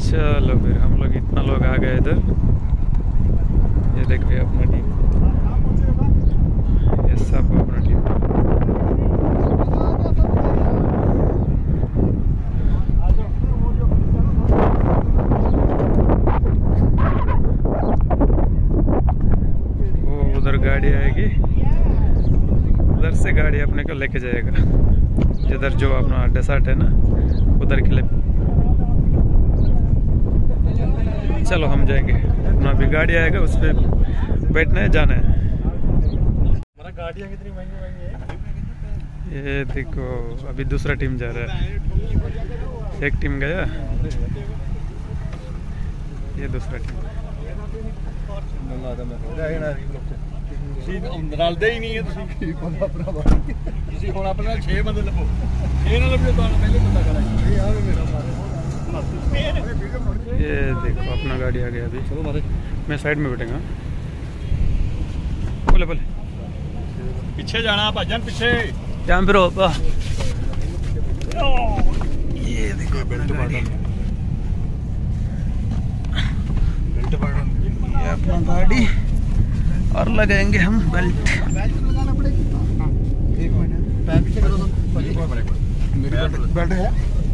चलो फिर हम लोग इतना लोग आ गए इधर। ये देखिए अपना टीम, ये सब अपना टीम। वो उधर गाड़ी आएगी, उधर से गाड़ी अपने को लेके जाएगा जिधर जो अपना डेसर्ट है ना उधर के लिए। चलो हम जाएंगे, अपना भी गाड़ी आएगा उस पर बैठना है, जाना है। हमारा गाड़ियाँ कितनी महंगी महंगी है। ये देखो अभी दूसरा टीम जा रहा है, एक टीम गया, ये दूसरा टीम। रलते ही नहीं है हम अपने 6 बंदे लभो, 6 ना लभो तो पहले बंदा खड़ा है। ये देखो अपना गाड़ी आ गया अभी। चलो मारे, मैं साइड में बैठूंगा। बोले बोले पीछे जाना भाजन, पीछे यहाँ पे रहो। ये देखो गाड़ी, ये अपना गाड़ी और लगाएंगे हम बेल्ट। एक मिनट पैर पीछे करो तो मेरी बेल्ट है।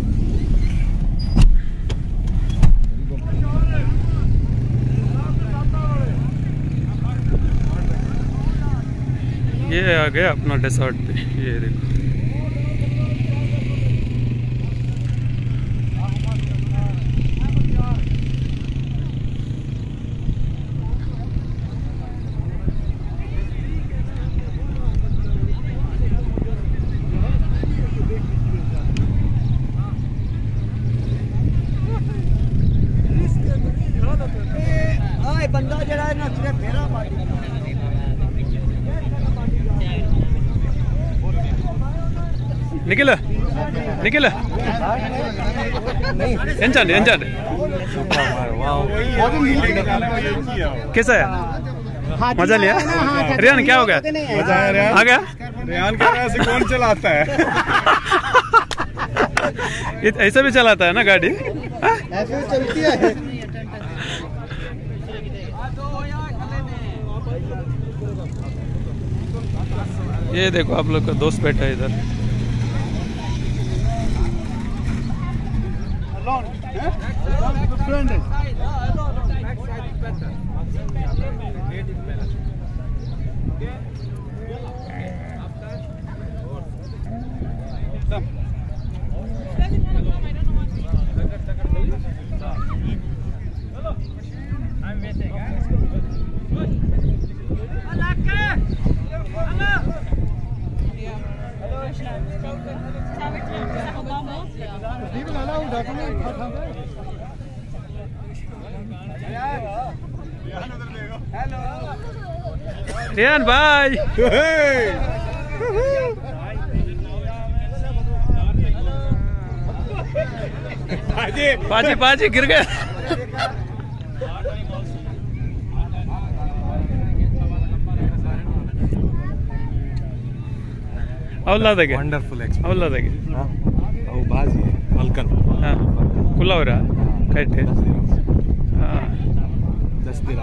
ये आ गया अपना डेसर्ट पे, ये देखो। बंदा जरा है ना फेरा मार निखिल निखिल ಎಂಚಂಡಿ कैसा है? मजा लिया? रियान क्या हो गया? मजा आया। आ गया? रियान कह रहा है ऐसे कौन चलाता है? ऐसा भी चलाता है ना गाड़ी? ऐसे चलती है। ये देखो आप लोग का दोस्त बैठा है इधर। रियान भाई पाजी पाजी गिर गया। ಅವಲ್ಲದಾಗೆ ವಂಡರ್ಫುಲ್ ಅವಲ್ಲದಾಗೆ ಅವು ಬಾಜಿ ಮಲ್ಕನ್ ಕುಲ್ಲವರ ಕೈಟೆ 10 ದಿನ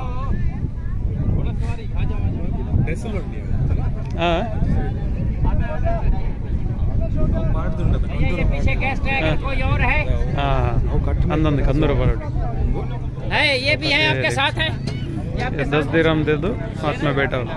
अंदर कंदूर परोटी है, ये भी है आपके साथ है। 10 दिरहम दे दो, हाथ में बैठा हो।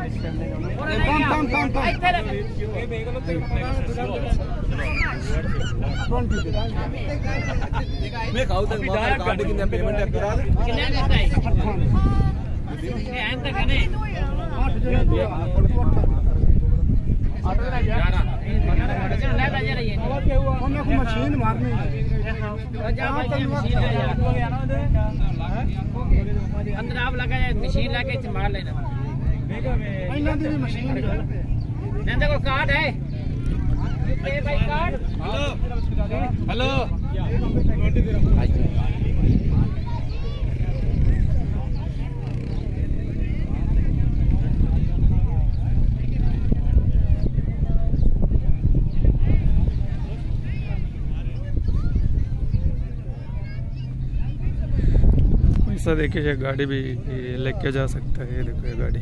मशीन मारनी अंदर आप लगा मशीन लाके मार लेना। मशीन देखो कार्ड है, भाई कार्ड। हेलो रास्ता देखिए, ये गाड़ी भी लेके जा सकता है। ये देखो ये गाड़ी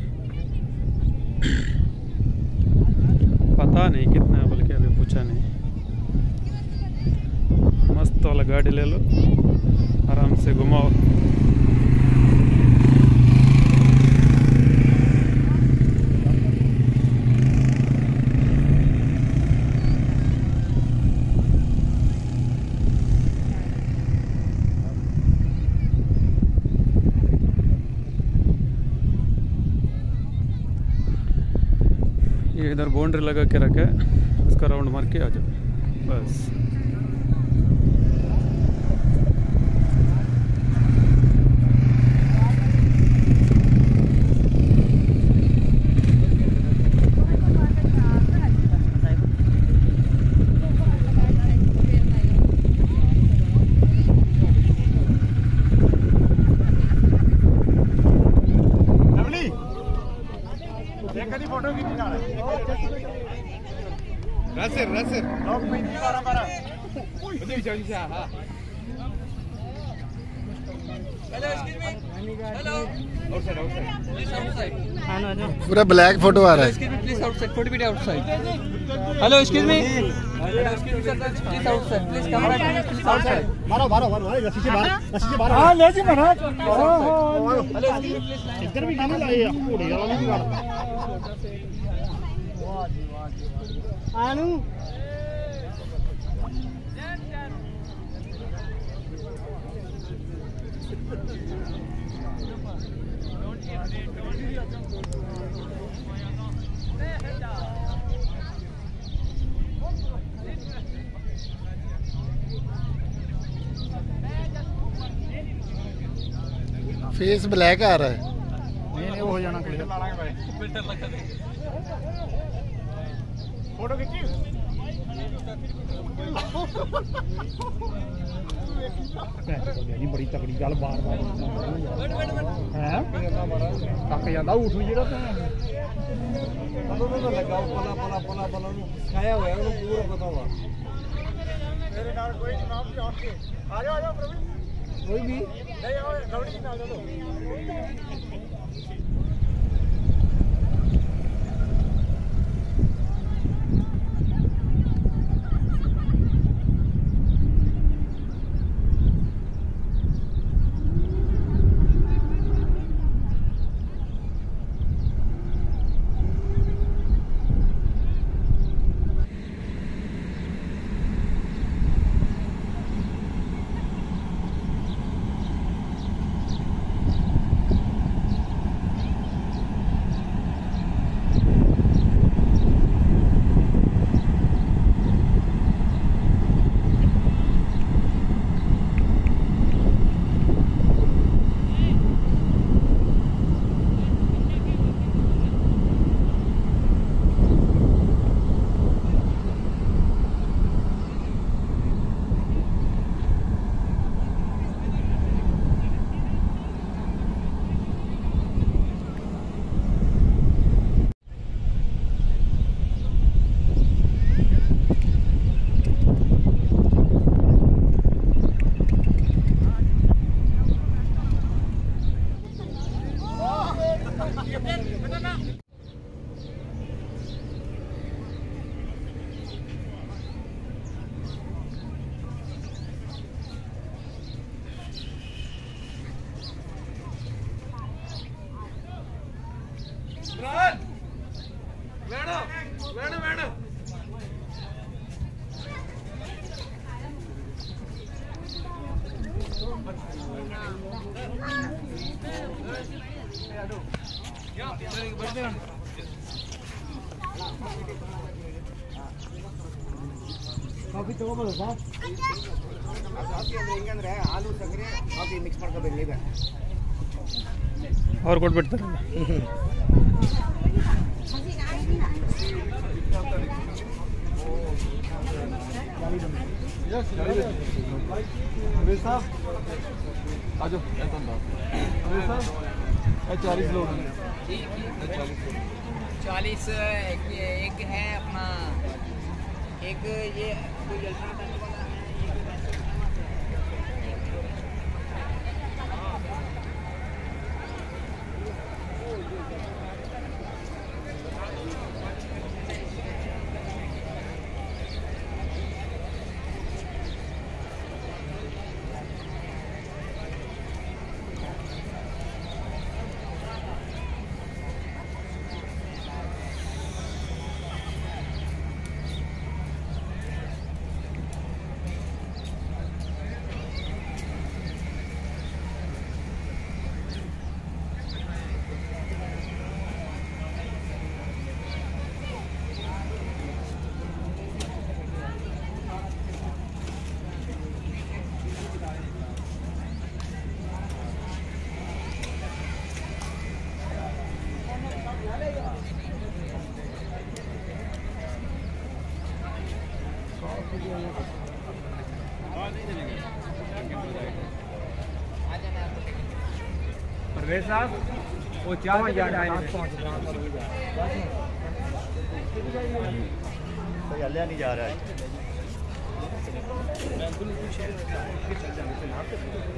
पता नहीं कितना है, बल्कि अभी पूछा नहीं। मस्त वाला गाड़ी ले लो, आराम से घुमाओ। ये इधर बाउंड्री लगा के रखा है, उसका राउंड मार के आ जाओ बस। फोटो खींच रहा पूरा ब्लैक फोटो आ रहा है। Please outside, photo video outside. Hello excuse me, please outside, please camera outside. मारो मारो मारो रस्सी से बाहर, रस्सी से बाहर। हां ले जी महाराज। हेलो इधर भी गाने लाए घोड़े वाला भी गाना। आनू फेस ब्लैक आ रहा है। नहीं वो हो जाना क्लियर। फिल्टर लगा दे। फोटो खींची। जी बड़ी तगड़ी गल बार बार हैं तक जांदा उठ जेड़ा तो लगा पला पला पला पला खाया होया ਉਹਨੂੰ ਪੂਰਾ ਪਤਾ ਵਾ। ਮੇਰੇ ਨਾਲ ਕੋਈ ਜਨਾਬ ਜੀ ਆ ਕੇ ਆ ਜਾਓ ਪ੍ਰਵੀਨ। कोई भी नहीं आओ गौड़ी जी नाल चलो। ಕಾಫಿ ತಗೋಬೋದು ಸರ್. ಹೆಂಗಂದ್ರೆ ಹಾಲು ಸಕ್ಕರೆ ಕಾಫಿ ಮಿಕ್ಸ್ ಮಾಡ್ಕೋಬೇಕು. ಅವ್ರು ಕೊಟ್ಬಿಡ್ತಾರೆ. आज 40 लोग 40 एक है अपना, एक ये कोई जल्दी करने वाला है। परवेज साहब वो 4 जा रहा है कोई हल्ला नहीं जा रहा है